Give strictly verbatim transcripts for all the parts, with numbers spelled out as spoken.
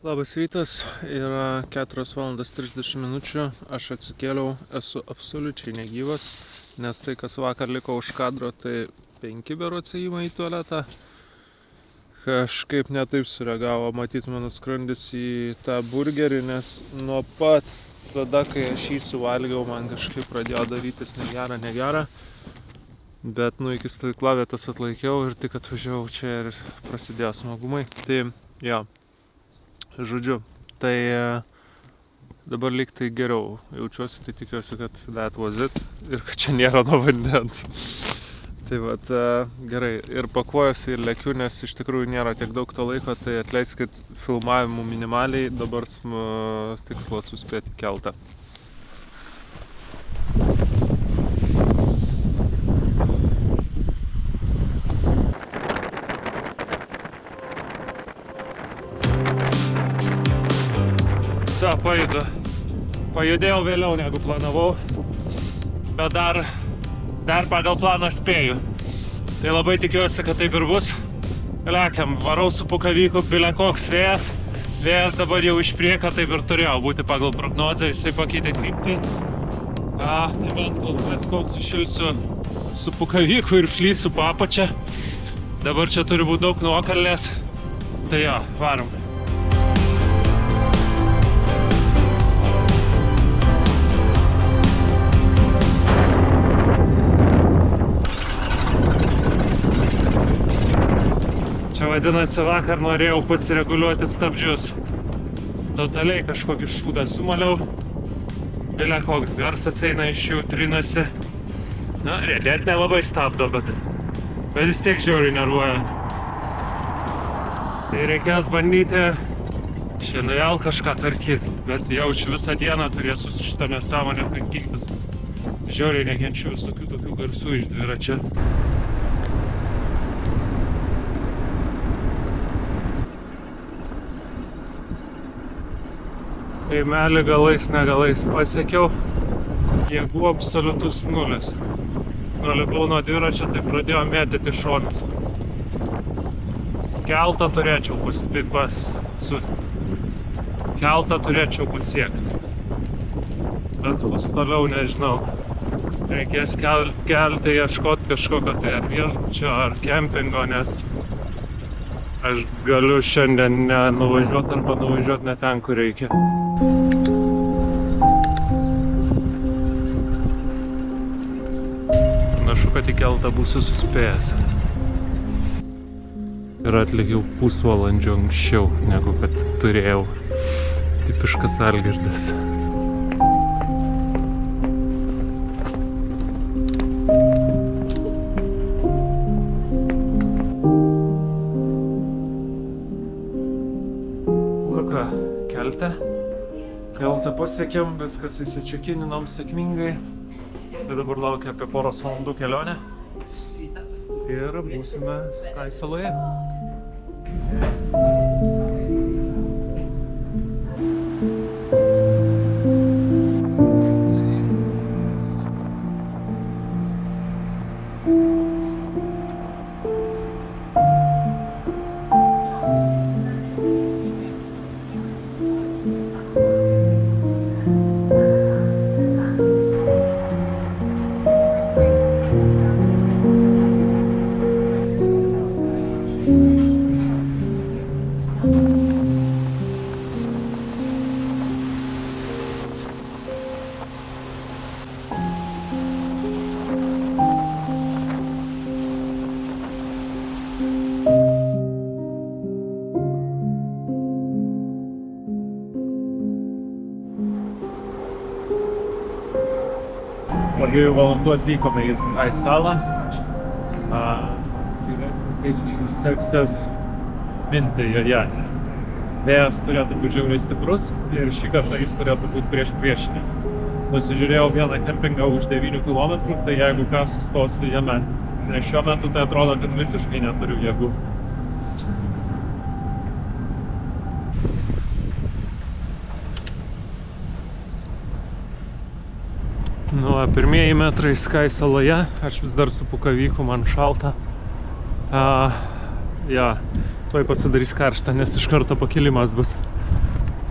Labas rytas, yra keturios valandos trisdešimt minučių, aš atsikėliau, esu absoliučiai negyvas, nes tai, kas vakar liko už kadro, tai penki berods ėjimai į tualetą. Kažkaip netaip sureagavo, matyt, mano skrandis į tą burgerį, nes nuo pat tada, kai aš jį suvalgiau, man kažkaip pradėjo darytis negera, negera. Bet nu iki stovyklavietės atlaikiau ir tik atvažiavau čia ir prasidėjo smagumai. Tai jo. Žodžiu, tai dabar lyg tai geriau jaučiuosi, tai tikiuosi, kad that was it ir kad čia nėra nuo vandens. Tai vat, gerai, ir pakuojuosi ir lekiu, nes iš tikrųjų nėra tiek daug to laiko, tai atleiskit filmavimų minimaliai, dabar tikslas suspėti keltą. Sa, pajudu. Pajudėjau vėliau negu planavau, bet dar, dar pagal planą spėju. Tai labai tikiuosi, kad taip ir bus. Lekiam, varau su pukavyku, bile koks vėjas. Vėjas dabar jau iš priekio, taip ir turėjo būti pagal prognozę, jisai pakeitė kryptį. A, tai bent kol kas kol sušilsiu su pukavyku ir flysiu po apačią. Dabar čia turi būti daug nuokalnės. Tai jo, varom. Čia vadinasi, vakar norėjau pasireguliuoti stabdžius. Totaliai kažkokį šūdą sumaliau. Bile koks garsas eina iš jų, trinasi. Na, riedėt nelabai stabdo, bet, bet vis tiek žiauriai nervuoja. Tai reikės bandyti šiandien vėl kažką tarkyti, bet jaučiu visą dieną turėsiu su šitą nesąmonę kankintis. Žiauriai nekenčiu visokių tokių garsų iš dviračio. Kaimelį galais negalais pasiekiau, jėgų absoliutus nulis. Nulipau nuo dviračio, tai pradėjo mėtyti šonus. Keltą turėčiau pas, su, keltą turėčiau pasiekti. Bet bus toliau nežinau. Reikės kel, kelti, ieškoti kažkokio tai ar viešbučio, ar kempingo, nes aš galiu šiandien nenuvažiuoti arba nuvažiuoti ne ten, kur reikia. Panašu, kad į keltą būsiu suspėjęs. Ir atlikiau pusvalandžio anksčiau, negu kad turėjau. Tipiškas Algirdas. Kelte. Keltą pasiekėm, viskas įsičekininom sėkmingai. Ir dabar laukia apie poros valandų kelionę. Ir būsime Sky saloje. Po dviejų valandų atvykome į Sky salą. Seksis minti joje. Vėjas turėtų būti žiauriai stiprus ir šį kartą jis turėtų būti prieš priešinis. Nusižiūrėjau vieną kempingą už devynių kilometrų, tai jeigu ką sustosiu jame. Nes šiuo metu tai atrodo, kad visiškai neturiu jėgų. Nu, pirmieji metrai Sky saloje, aš vis dar su pukavyku, man šalta. A, ja, tuoj pasidarys karšta, nes iš karto pakilimas bus.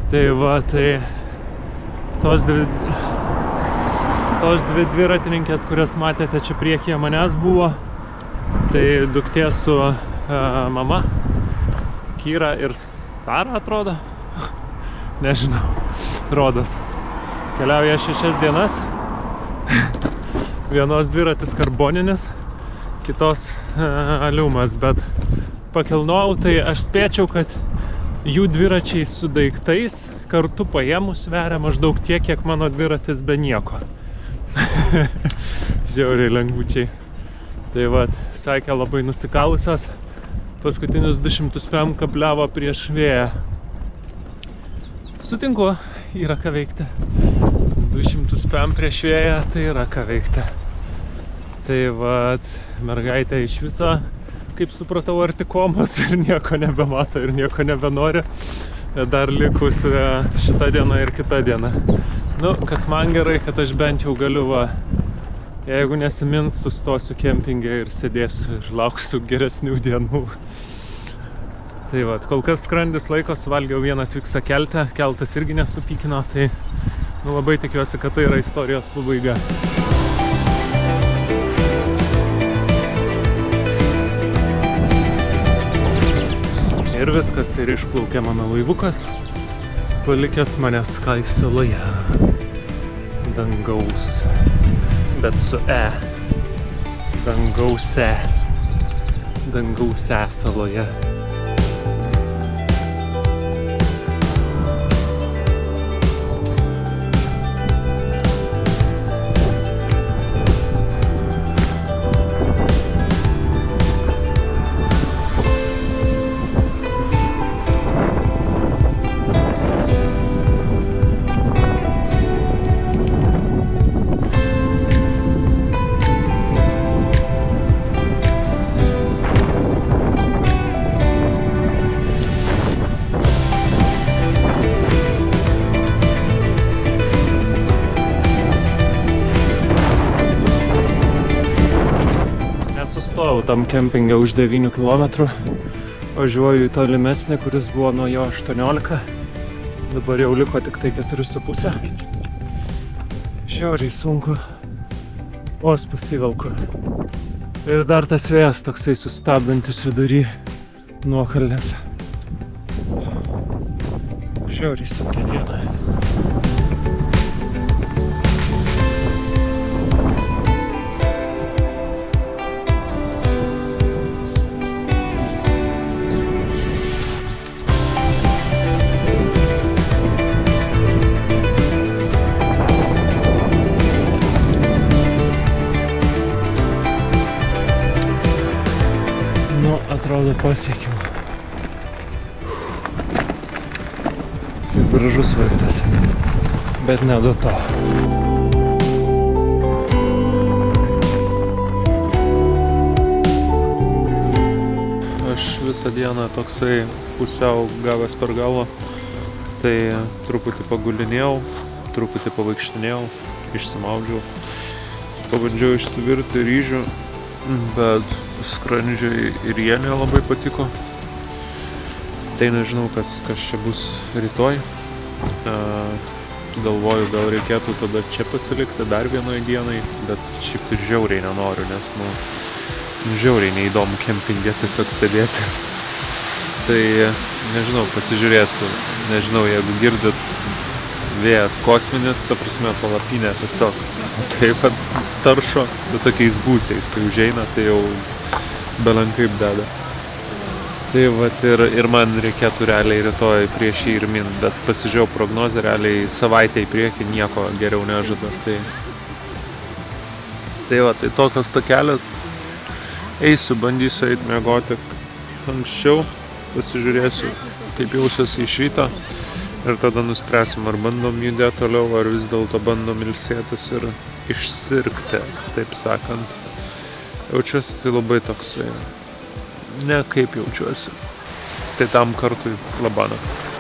Tai va, tai tos dvi, tos dvi dviratininkės, kurias matėte čia priekyje manęs buvo, tai duktė su uh, mama, Kyra ir Sara atrodo, nežinau, rodos. Keliauja šešias dienas, vienos dviratis karboninis, kitos uh, aliumas, bet pakilnojau, tai aš spėčiau, kad jų dviračiai su daiktais kartu paėmus sveria maždaug tiek, kiek mano dviratis be nieko. Žiauriai lengvučiai. Tai va, sakė, labai nusikalusios. Paskutinius du šimtus pem kabliavo prieš vėją. Sutinku, yra ką veikti. du šimtus pem prieš vėją, tai yra ką veikti. Tai va, mergaitė iš viso, kaip supratau, arti komos ir nieko nebemato ir nieko nebenori. Dar likus šitą dieną ir kitą dieną. Nu, kas man gerai, kad aš bent jau galiu, va, jeigu nesimins, sustosiu kempinge ir sėdėsiu ir lauksiu geresnių dienų. Tai va, kol kas skrandis laiko, suvalgiau vieną tviksą keltę, keltas irgi nesupykino, tai nu, labai tikiuosi, kad tai yra istorijos pabaiga. Ir viskas, ir išplaukė mano laivukas, palikęs manęs Sky saloje. Dangaus, bet su E. Dangause. Dangause saloje. Stojau tam kempinge už devynių kilometrų, važiuoju į tolimesnį, kuris buvo nuo jo aštuoniolika, dabar jau liko tik tai keturi su puse. Žiauriai sunku, vos pasivelku. Ir dar tas vėjas toksai sustabdantis vidury nuokalnės. Žiauriai sunkia diena. Atrodo, pasiekiau. Gražus vaizdas, bet ne do to. Aš visą dieną toksai pusiau gavęs per galvą, tai truputį pagulinėjau, truputį pavaikštinėjau, išsimaudžiau, pabandžiau išsivirti ryžių, bet skrandžiai ir jie nelabai patiko. Tai nežinau, kas, kas čia bus rytoj. E, galvoju, gal reikėtų tada čia pasilikti dar vienoj dienai, bet šiaip tai žiauriai nenoriu, nes, nu, žiauriai neįdomu kempinge tiesiog sėdėti. Tai, nežinau, pasižiūrėsiu. Nežinau, jeigu girdit vėjas kosminis, ta prasme, palapinė tiesiog taip pat taršo, bet tokiais gūsiais, kai užeina, tai jau belenkaip deda. Tai vat ir, ir man reikėtų realiai rytoj prieš jį ir min, bet pasižiūrėjau prognozę, realiai savaitę į priekį nieko geriau nežada. Tai, tai va, tai tokios takelės. Eisiu, bandysiu eiti miegoti anksčiau, pasižiūrėsiu, kaip jausiuosi iš ryto. Ir tada nuspręsim, ar bandom judėti toliau, ar vis dėlto bandom ilsėtis ir išsirkti, taip sakant. Jaučiuosi tai labai toksai, ne kaip jaučiuosi. Tai tam kartui labanakt.